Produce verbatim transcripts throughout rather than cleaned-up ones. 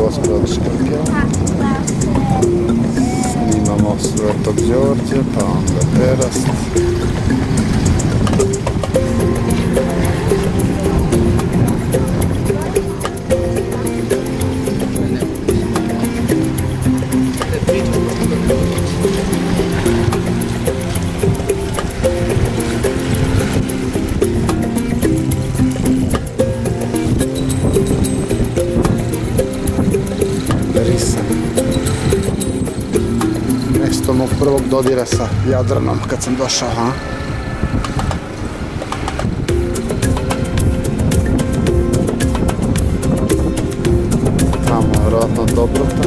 Gospe od Škrge. Snimamo Svetog Đorđe, pa onda Terast. Mjesto mog prvog dodira sa Jadranom kad sam došao, ha? Tamo je vjerojatno Dobrota.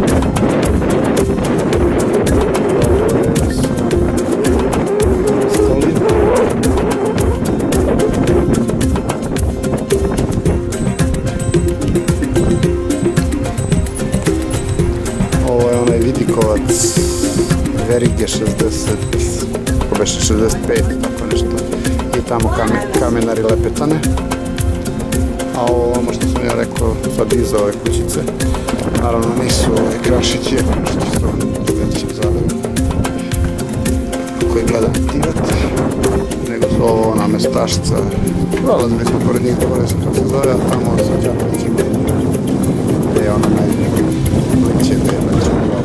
Ovo je onaj vidikovac Verige šezdeset, ko beše šezdeset pet, tako nešto. I tamo kamenari Lepetane. A ovo ono što sam ja rekao sad iza ove kućice, naravno nisu ove krašići, krašići su oni veći u Zagrebu koji gleda Tivat, nego su ovo ona mestašca. Prolazili smo pored njih, dobro se kako se zove, a tamo sa Đakovićima je ona najbolja liče, gdje je metrovala.